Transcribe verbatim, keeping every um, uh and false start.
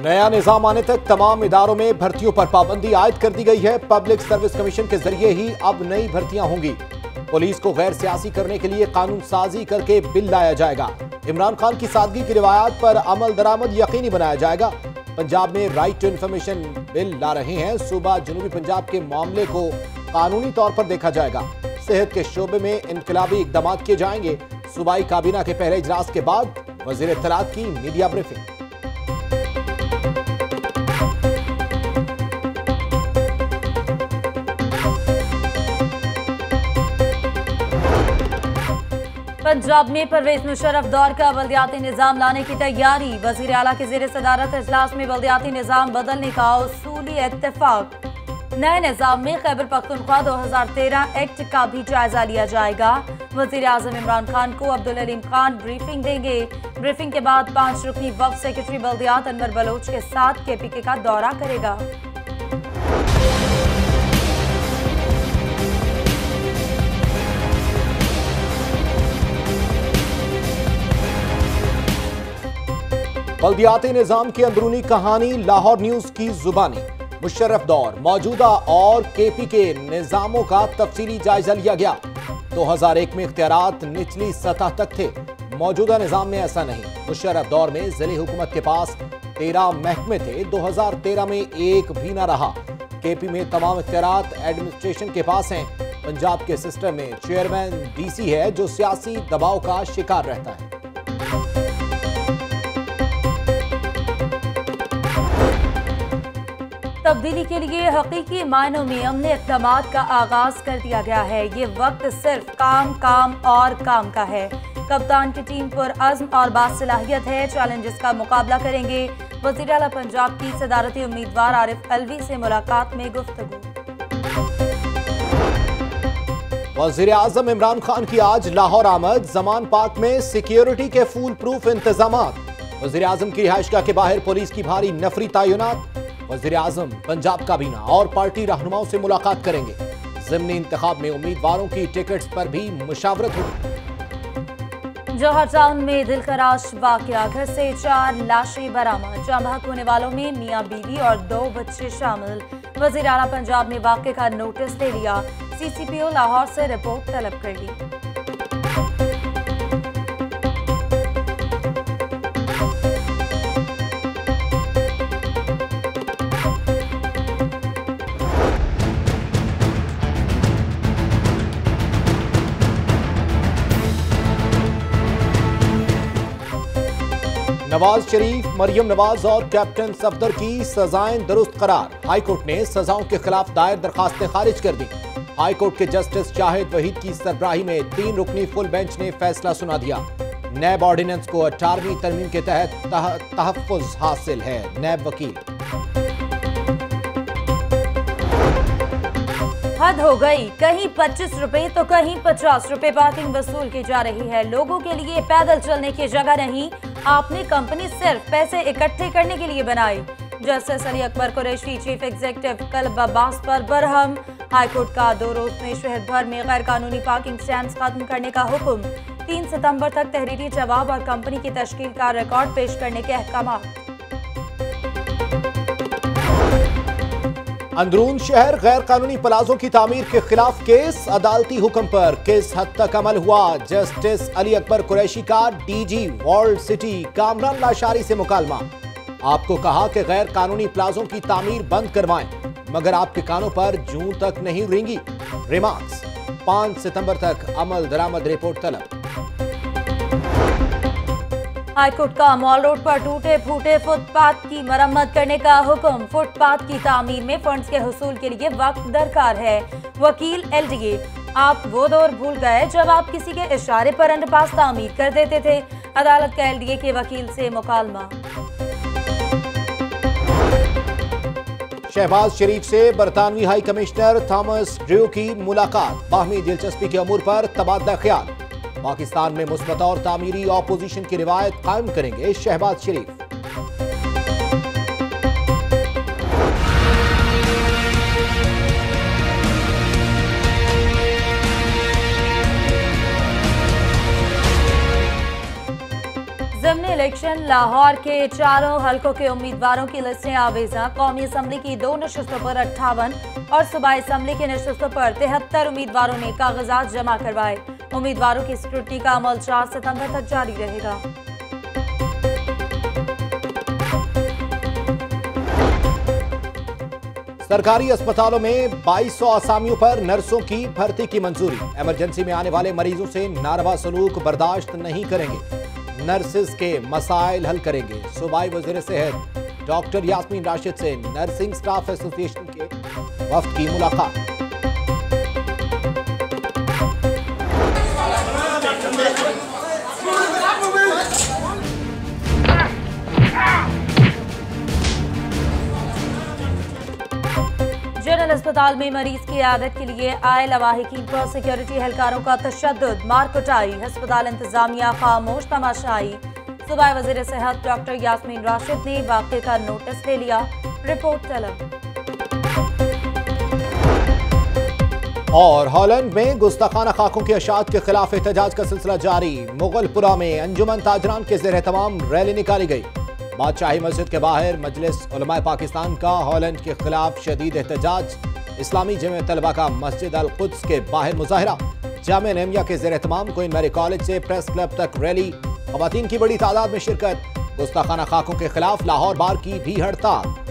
नया निजाम आने तक तमाम इदारों में भर्तियों पर पाबंदी आयद कर दी गई है। पब्लिक सर्विस कमीशन के जरिए ही अब नई भर्तियां होंगी। पुलिस को गैर सियासी करने के लिए कानून साजी करके बिल लाया जाएगा। इमरान खान की सादगी की रिवायत पर अमल दरामद यकीनी बनाया जाएगा। पंजाब में राइट टू इंफॉर्मेशन बिल ला रहे हैं। सूबा जनूबी पंजाब के मामले को कानूनी तौर पर देखा जाएगा। सेहत के शोबे में इनकलाबी इकदाम किए जाएंगे। सूबाई काबीना के पहले इजलास के बाद वजीर इत्तलात की मीडिया ब्रीफिंग। पंजाब में परवेज मुशर्रफ दौर का बल्दियाती निजाम लाने की तैयारी। वजीर आला के ज़ेर सदारत इजलास में बल्दियाती निजाम बदलने का उसूली इत्तेफाक। नए निजाम में खैबर पख्तूनख्वा दो हजार तेरह एक्ट का भी जायजा लिया जाएगा। वजीर आजम इमरान खान को अब्दुल अलीम खान ब्रीफिंग देंगे। ब्रीफिंग के बाद पांच रुकनी वक्फ सेक्रेटरी बल्दियात अनवर बलोच के साथ के पी के का दौरा करेगा। बल्दियाती निजाम की अंदरूनी कहानी लाहौर न्यूज की जुबानी। मुशर्रफ दौर, मौजूदा और के पी के निजामों का तफसीली जायजा लिया गया। दो हजार एक में इख्तियारात निचली सतह तक थे। मौजूदा निजाम में ऐसा नहीं। मुशर्रफ दौर में जिले हुकूमत के पास तेरह महकमे थे। दो हजार तेरह में एक भी न रहा। के पी में तमाम इख्तियारात एडमिनिस्ट्रेशन के पास हैं। पंजाब के सिस्टम में चेयरमैन डी सी है जो सियासी दबाव का शिकार रहता है। तब्दीली के लिए हकीकी मायनों में अमली इक़दामात का आगाज कर दिया गया है। ये वक्त सिर्फ काम काम और काम का है। कप्तान की टीम पर अज़्म और बासलाहियत है। चैलेंजेस का मुकाबला करेंगे। वज़ीर आला पंजाब की सदारती उम्मीदवार आरिफ अलवी से मुलाकात में गुफ्तगू। वज़ीर आज़म इमरान खान की आज लाहौर आमद। जमान पार्क में सिक्योरिटी के फूल प्रूफ इंतजामात। वज़ीर आज़म की रिहाइशगाह के बाहर पुलिस की भारी नफरी तैनात। वज़ीर आज़म पंजाब काबीना और पार्टी रहनुमाओं से मुलाकात करेंगे। ज़िमनी इंतखाब में उम्मीदवारों की टिकट्स पर भी मुशावरत होगी। जौहर टाउन में दिलखराश वाकया। घर से चार लाशें बरामद। जाँ बहक होने वालों में मियाँ बीवी और दो बच्चे शामिल। वज़ीर आला पंजाब ने वाकये का नोटिस ले लिया। सी सी पी ओ लाहौर से रिपोर्ट तलब कर ली। नवाज शरीफ, मरियम नवाज और कैप्टन सफदर की सजाएं दुरुस्त करार। हाईकोर्ट ने सजाओं के खिलाफ दायर दरखास्तें खारिज कर दी। हाईकोर्ट के जस्टिस शाहिद वहीद की सरबराही में तीन रुकनी फुल बेंच ने फैसला सुना दिया। नैब ऑर्डिनेंस को अठारहवीं तरमीम के तहत तह, तहफ्फुज हासिल है। नैब वकील हद हो गई। कहीं पच्चीस रुपए तो कहीं पचास रुपए पार्किंग वसूल की जा रही है। लोगों के लिए पैदल चलने की जगह नहीं। आपने कंपनी सिर्फ पैसे इकट्ठे करने के लिए बनाई। Justice Ali Akbar Qureshi chief executive Kalb Abbas पर बरहम। हाईकोर्ट का दो रोज में शहर भर में गैर कानूनी पार्किंग स्टैंड खत्म करने का हुक्म। तीन सितंबर तक तहरीरी जवाब और कंपनी की तश्कील का रिकॉर्ड पेश करने के अहकाम। अंदरून शहर गैर कानूनी प्लाजों की तामीर के खिलाफ केस। अदालती हुक्म पर किस हद तक अमल हुआ? जस्टिस अली अकबर कुरैशी का DG world city Kamran Lashari से मुकालमा। आपको कहा कि गैर कानूनी प्लाजों की तामीर बंद करवाएं, मगर आपके कानों पर जूं तक नहीं रेंगी। रिमार्क्स। पांच सितंबर तक अमल दरामद रिपोर्ट तलब। हाईकोर्ट का मॉल रोड पर टूटे फूटे फुटपाथ की मरम्मत करने का हुक्म। फुटपाथ की तामीर में फंड्स के हुसूल के लिए वक्त दरकार है। वकील एल डी ए, आप वो दौर भूल गए जब आप किसी के इशारे पर अंडरपास तामीर कर देते थे। अदालत का एल डी ए के वकील से मुकालमा। शहबाज शरीफ से बरतानवी हाई कमिश्नर थॉमस ड्रू की मुलाकात। बाहमी दिलचस्पी के अमूर पर तबादला ख्याल। पाकिस्तान में मुस्बत और तामीरी ऑपोजिशन की रिवायत कायम करेंगे शहबाज शरीफ। ज़िमनी इलेक्शन लाहौर के चारों हलकों के उम्मीदवारों की लिस्टें आवेजा। कौमी असम्बली की दो नशस्तों पर अट्ठावन और सूबाई असम्बली की नशस्तों पर तिहत्तर उम्मीदवारों ने कागजात जमा करवाए। उम्मीदवारों की स्क्रूटनी का अमल चार सितंबर तक जारी रहेगा। सरकारी अस्पतालों में बाईस सौ असामियों पर नर्सों की भर्ती की मंजूरी। इमरजेंसी में आने वाले मरीजों से नारवा सलूक बर्दाश्त नहीं करेंगे। नर्सिस के मसाइल हल करेंगे। सूबाई वज़ीर सेहत डॉक्टर यास्मीन राशिद से नर्सिंग स्टाफ एसोसिएशन के वफ्द की मुलाकात। जनरल अस्पताल में मरीज की आदत के लिए आए लवाहिकीन पर सिक्योरिटी एहलकारों का तशद्दुद, मार कुटाई। अस्पताल इंतजामिया खामोश तमाशाई। सूबाई वज़ीर सेहत डॉक्टर यास्मीन राशिद ने वाक़े का नोटिस ले लिया। रिपोर्ट तलब। और हॉलैंड में गुस्ताखाना खाकों की अशात के खिलाफ एहतजाज का सिलसिला जारी। मुगलपुरा में अंजुमन ताजरान के ज़ेर एहतमाम रैली निकाली गई। बादशाही मस्जिद के बाहर मजलिस उलमाए पाकिस्तान का हॉलैंड के खिलाफ शदीद एहतजाज। इस्लामी जमे तलबा का मस्जिद अल कुद्स के बाहर मुजाहरा। जामे नेमिया के ज़ेर एहतमाम क्वीन मैरी कॉलेज से प्रेस क्लब तक रैली। खवातीन की बड़ी तादाद में शिरकत। गुस्ताखाना खाकों के खिलाफ लाहौर बार की भी हड़ताल।